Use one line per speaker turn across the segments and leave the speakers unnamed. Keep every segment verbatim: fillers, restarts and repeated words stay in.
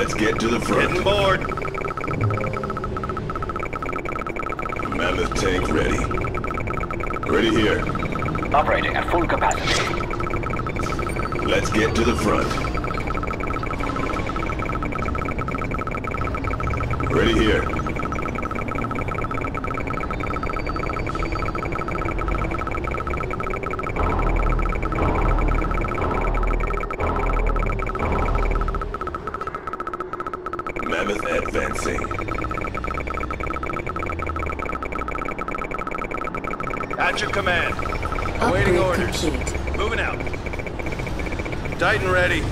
Let's get to the front.
Getting bored.
Mammoth tank ready. Ready here.
Operating at full capacity.
Let's get to the front. Ready here. Mammoth advancing.
At your command. Awaiting
Upgrade
orders.
complete.
Moving out. Titan ready.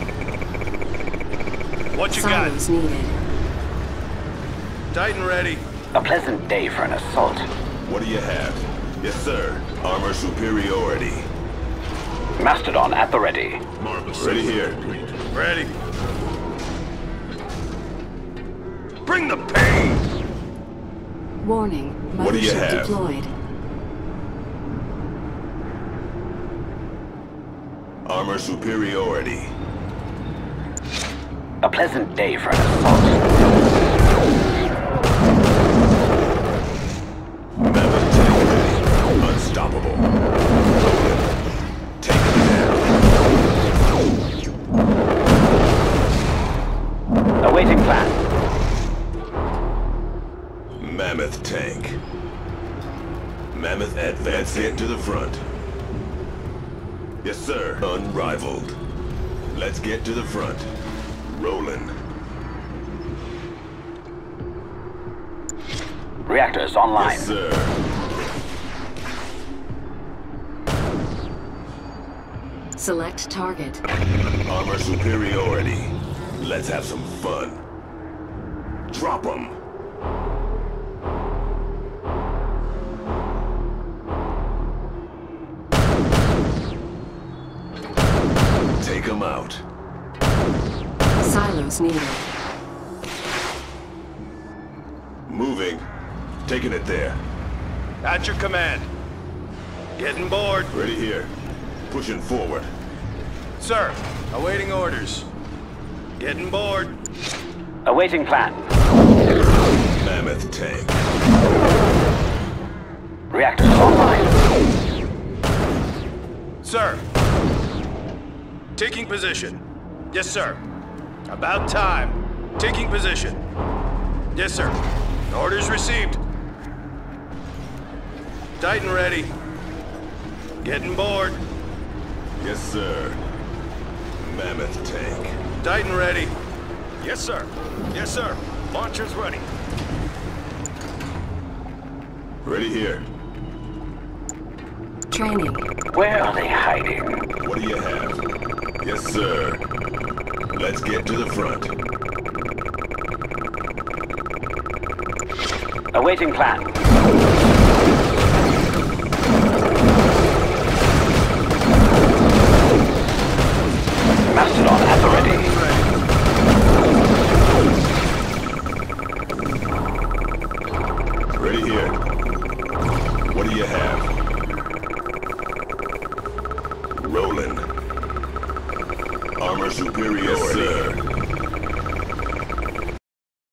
What you got?
Silos needed.
Titan ready.
A pleasant day for an assault.
What do you have? Yes, sir. Armor superiority.
Mastodon at the ready.
Ready here.
Ready. Bring the pain!
Warning.
What do you
Mothership
have?
deployed.
Armor superiority.
A pleasant day for an assault.
Mammoth tank ready. Unstoppable. Take it down.
Awaiting plan.
Mammoth tank. Mammoth advancing to the front. Yes, sir. Unrivaled. Let's get to the front. Rolling.
Reactors online.
Yes, sir.
Select target.
Armor superiority. Let's have some fun. Drop 'em. Take 'em out.
Silos needed.
Moving. Taking it there.
At your command. Getting bored.
Ready here. Pushing forward.
Sir, awaiting orders. Getting bored.
Awaiting plan.
Mammoth tank.
Reactors online.
Sir. Taking position. Yes, sir. About time. Taking position. Yes, sir. Orders received. Titan ready. Getting bored.
Yes, sir. Mammoth tank.
Titan ready. Yes, sir. Yes, sir. Launchers ready.
Ready here.
Training.
Where are they hiding?
What do you have? Yes, sir. Let's get to the front.
Awaiting plan. Mastodon at the ready.
Ready here. What do you have? Rolling. Armor superiority. Yes, sir.